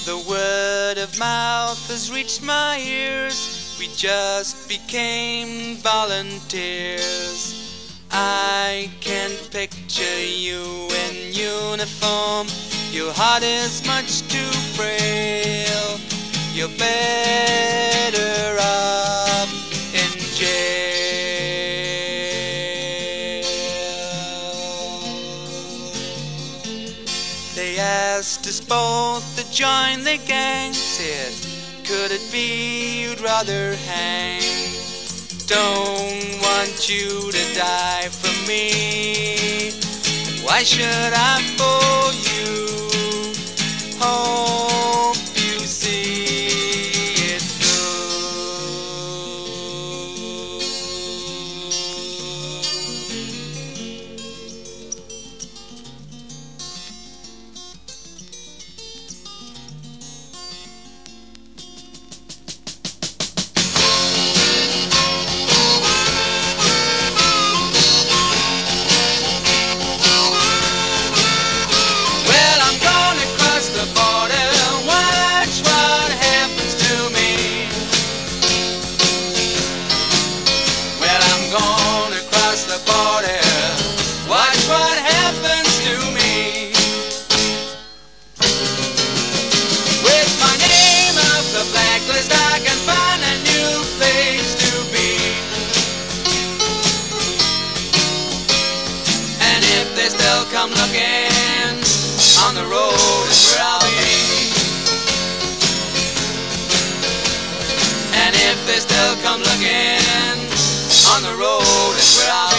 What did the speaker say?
The word of mouth has reached my ears. We just became volunteers. I can picture you in uniform. Your heart is much too frail. You're better off in jail. They asked us both to join the gang. Said, could it be you'd rather hang? Don't want you to die for me. Why should I bore you? Hope you see it come looking, on the road is where I'll be. And if they still come looking, on the road is where I'll be.